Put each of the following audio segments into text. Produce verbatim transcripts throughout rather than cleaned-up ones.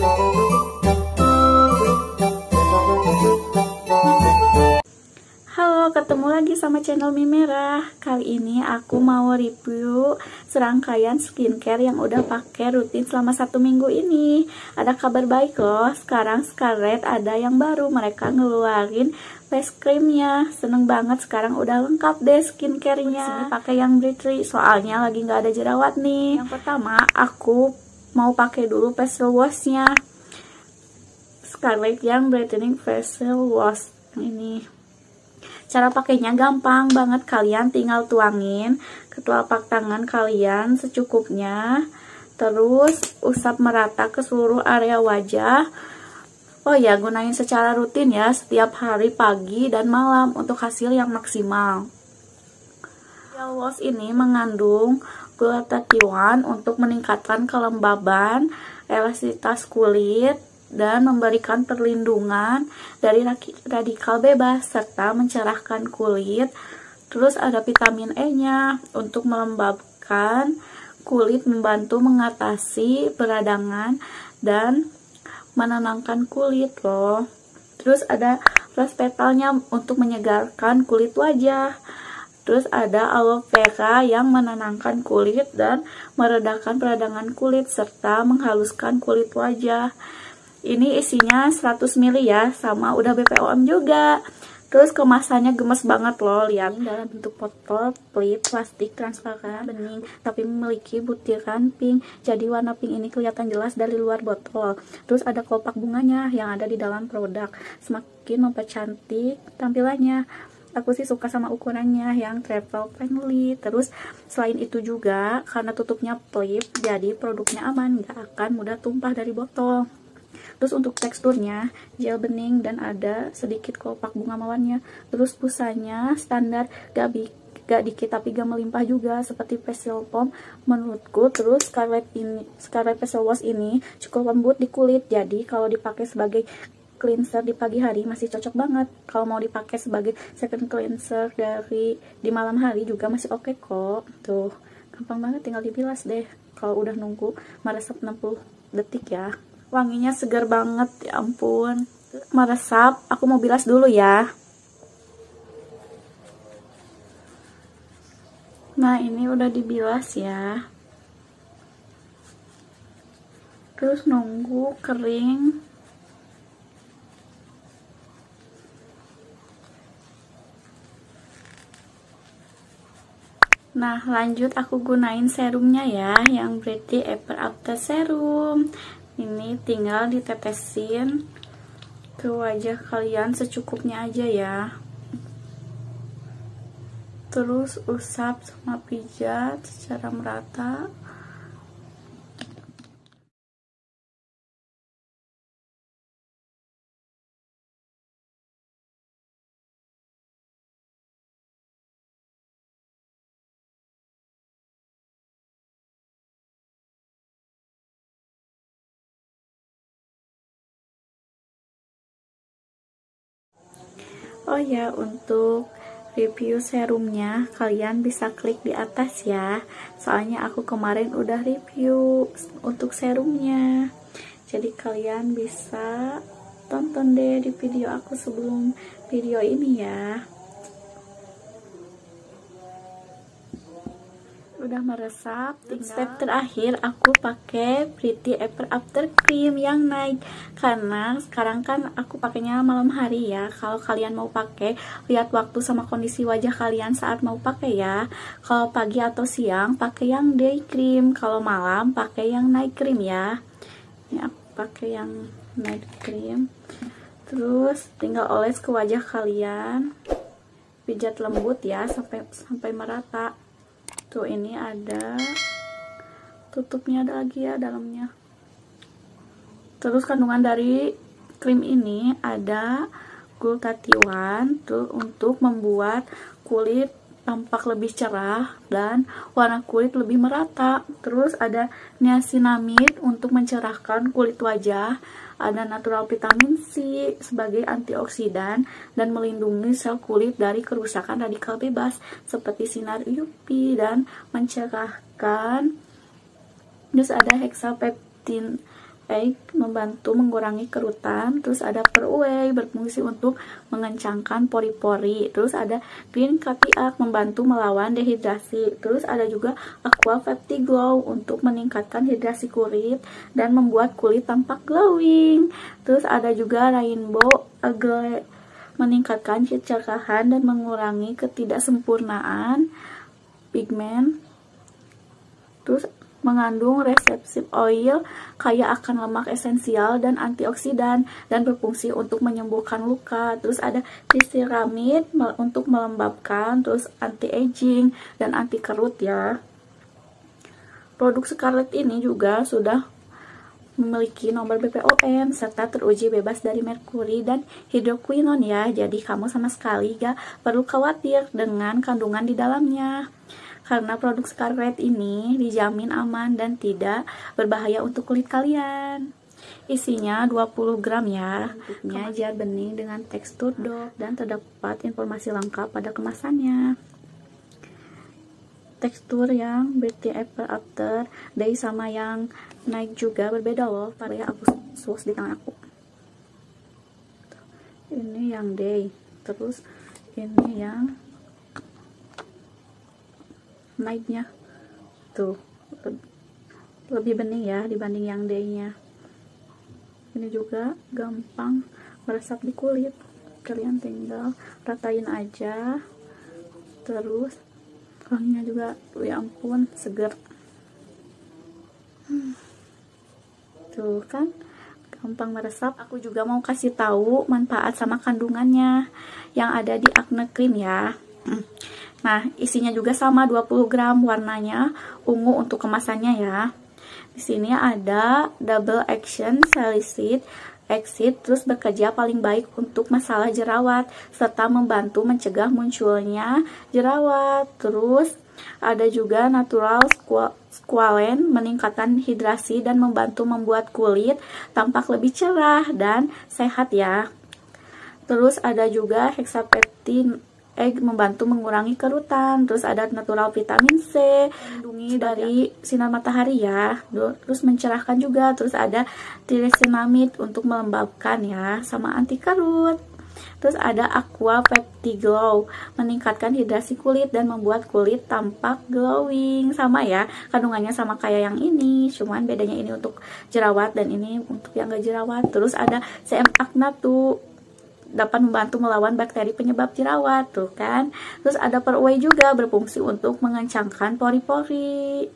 Halo, ketemu lagi sama channel Mie Merah. Kali ini aku mau review serangkaian skincare yang udah pakai rutin selama satu minggu ini. Ada kabar baik loh, sekarang Scarlett ada yang baru, mereka ngeluarin face creamnya. Seneng banget, sekarang udah lengkap deh skincare-nya. Pakai yang Britry, soalnya lagi nggak ada jerawat nih. Yang pertama, aku mau pakai dulu facial wash-nya. Scarlett yang Brightening Facial Wash ini. Cara pakainya gampang banget, kalian tinggal tuangin ke telapak tangan kalian secukupnya, terus usap merata ke seluruh area wajah. Oh ya, gunain secara rutin ya, setiap hari pagi dan malam untuk hasil yang maksimal. Facial wash ini mengandung glutathione untuk meningkatkan kelembaban, elastisitas kulit, dan memberikan perlindungan dari radikal bebas serta mencerahkan kulit. Terus ada vitamin E-nya untuk melembabkan kulit, membantu mengatasi peradangan dan menenangkan kulit loh. Terus ada rose petalnya untuk menyegarkan kulit wajah. Terus ada aloe vera yang menenangkan kulit dan meredakan peradangan kulit serta menghaluskan kulit wajah. Ini isinya seratus mililiter ya, sama udah B P O M juga. Terus kemasannya gemes banget loh, lihat dalam bentuk botol flip plastik transparan bening, tapi memiliki butiran pink. Jadi warna pink ini kelihatan jelas dari luar botol. Terus ada kelopak bunganya yang ada di dalam produk, semakin mempercantik tampilannya. Aku sih suka sama ukurannya yang travel friendly. Terus selain itu juga karena tutupnya flip, jadi produknya aman, nggak akan mudah tumpah dari botol. Terus untuk teksturnya gel bening dan ada sedikit kelopak bunga mawarnya. Terus busanya standar, gak, bi gak dikit tapi gak melimpah juga seperti facial foam menurutku. Terus Scarlett ini Scarlett facial wash ini cukup lembut di kulit, jadi kalau dipakai sebagai cleanser di pagi hari masih cocok banget. Kalau mau dipakai sebagai second cleanser dari di malam hari juga masih oke okay kok. Tuh, gampang banget, tinggal dibilas deh. Kalau udah nunggu meresap enam puluh detik ya. Wanginya segar banget, ya ampun. Meresap, aku mau bilas dulu ya. Nah, ini udah dibilas ya. Terus nunggu kering. Nah, lanjut aku gunain serumnya ya, yang Britry Ever After Serum. Ini tinggal ditetesin ke wajah kalian secukupnya aja ya. Terus usap sama pijat secara merata. Oh ya, untuk review serumnya kalian bisa klik di atas ya, soalnya aku kemarin udah review untuk serumnya. Jadi kalian bisa tonton deh di video aku sebelum video ini ya. Udah meresap, step terakhir aku pakai Britry Ever After Cream yang night, karena sekarang kan aku pakainya malam hari ya. Kalau kalian mau pakai, lihat waktu sama kondisi wajah kalian saat mau pakai ya. Kalau pagi atau siang pakai yang day cream, kalau malam pakai yang night cream ya. Ini aku pakai yang night cream. Terus tinggal oles ke wajah kalian, pijat lembut ya sampai sampai merata. Tuh, ini ada tutupnya, ada lagi ya dalamnya. Terus kandungan dari krim ini ada glutathione tuh untuk membuat kulit tampak lebih cerah dan warna kulit lebih merata. Terus ada niacinamide untuk mencerahkan kulit wajah. Ada natural vitamin C sebagai antioksidan dan melindungi sel kulit dari kerusakan radikal bebas seperti sinar U V dan mencerahkan. Terus ada hexapeptin Egg membantu mengurangi kerutan, terus ada Perway berfungsi untuk mengencangkan pori-pori, terus ada Green Katiak membantu melawan dehidrasi, terus ada juga Aqua Fifty Glow untuk meningkatkan hidrasi kulit dan membuat kulit tampak glowing, terus ada juga Rainbow Aglow meningkatkan kecerdasan dan mengurangi ketidaksempurnaan pigmen, terus mengandung reseptif oil kaya akan lemak esensial dan antioksidan dan berfungsi untuk menyembuhkan luka. Terus ada Tisiramid untuk melembabkan, terus anti aging dan anti kerut ya. Produk Scarlett ini juga sudah memiliki nomor B P O M serta teruji bebas dari merkuri dan hidroquinon ya. Jadi kamu sama sekali gak perlu khawatir dengan kandungan di dalamnya. Karena produk Scarlett ini dijamin aman dan tidak berbahaya untuk kulit kalian. Isinya dua puluh gram ya. Bentuknya jar bening dengan tekstur dot dan terdapat informasi lengkap pada kemasannya. Tekstur yang Beauty Ever After Day sama yang Night juga berbeda loh. Pada aku swatch di tangan aku. Ini yang Day, terus ini yang Night-nya tuh lebih bening ya dibanding yang day-nya. Ini juga gampang meresap di kulit, kalian tinggal ratain aja. Terus wanginya juga, ya ampun, seger. hmm. Tuh kan gampang meresap. Aku juga mau kasih tahu manfaat sama kandungannya yang ada di Acne Cream ya. Nah, isinya juga sama dua puluh gram, warnanya ungu untuk kemasannya ya. Di sini ada double action salicylic acid, terus bekerja paling baik untuk masalah jerawat serta membantu mencegah munculnya jerawat. Terus ada juga natural squalane meningkatkan hidrasi dan membantu membuat kulit tampak lebih cerah dan sehat ya. Terus ada juga hexapeptine egg membantu mengurangi kerutan. Terus ada natural vitamin C, melindungi dari sinar matahari ya, terus mencerahkan juga. Terus ada tirasinamid untuk melembabkan ya, sama anti kerut. Terus ada Aqua Fifty Glow meningkatkan hidrasi kulit dan membuat kulit tampak glowing. Sama ya, kandungannya sama kayak yang ini, cuman bedanya ini untuk jerawat dan ini untuk yang gak jerawat. Terus ada C M Acne tuh, dapat membantu melawan bakteri penyebab jerawat tuh kan. Terus ada Perway juga berfungsi untuk mengencangkan pori-pori.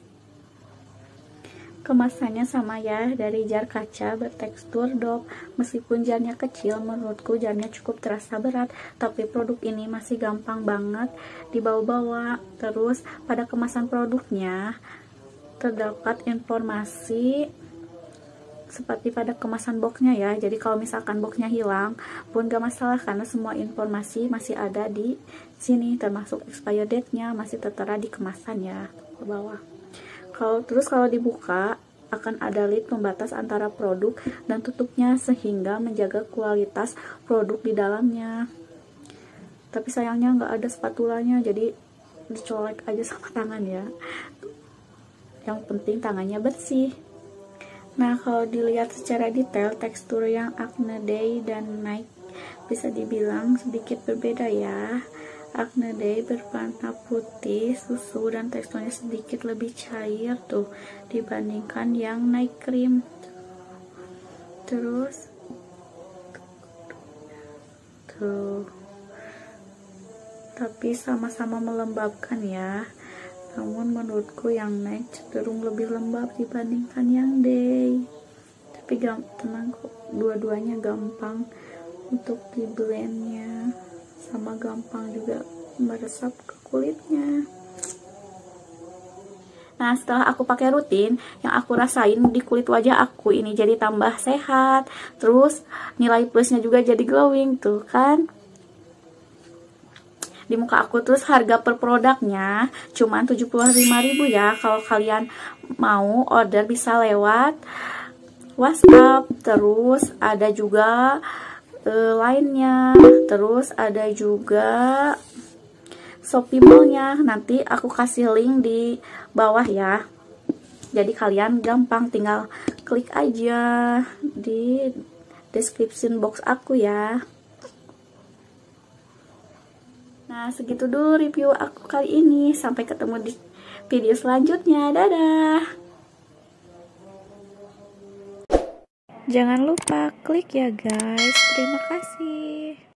Kemasannya sama ya, dari jar kaca bertekstur dop. Meskipun jarnya kecil, menurutku jarnya cukup terasa berat, tapi produk ini masih gampang banget dibawa-bawa. Terus pada kemasan produknya terdapat informasi seperti pada kemasan boxnya ya. Jadi kalau misalkan boxnya hilang pun gak masalah, karena semua informasi masih ada di sini, termasuk expired date-nya masih tertera di kemasan ya, ke bawah. Kalau terus kalau dibuka akan ada lid pembatas antara produk dan tutupnya sehingga menjaga kualitas produk di dalamnya. Tapi sayangnya nggak ada spatulanya, jadi dicolek aja sama tangan ya. Yang penting tangannya bersih. Nah, kalau dilihat secara detail, tekstur yang Acne Day dan Night bisa dibilang sedikit berbeda ya. Acne Day berwarna putih susu dan teksturnya sedikit lebih cair tuh dibandingkan yang Night Cream. Terus tuh, tapi sama-sama melembabkan ya. Namun menurutku yang Night cenderung lebih lembab dibandingkan yang Day. Tapi tenang kok, dua-duanya gampang untuk di blendnya, sama gampang juga meresap ke kulitnya. Nah, setelah aku pakai rutin, yang aku rasain di kulit wajah aku ini jadi tambah sehat. Terus nilai plusnya juga jadi glowing tuh kan di muka aku. Terus harga per produknya cuman tujuh puluh lima ribu ya. Kalau kalian mau order bisa lewat WhatsApp. Terus ada juga uh, lainnya. Terus ada juga Shopee Mall-nya. Nanti aku kasih link di bawah ya. Jadi kalian gampang tinggal klik aja di description box aku ya. Nah, segitu dulu review aku kali ini. Sampai ketemu di video selanjutnya. Dadah. Jangan lupa klik ya guys. Terima kasih.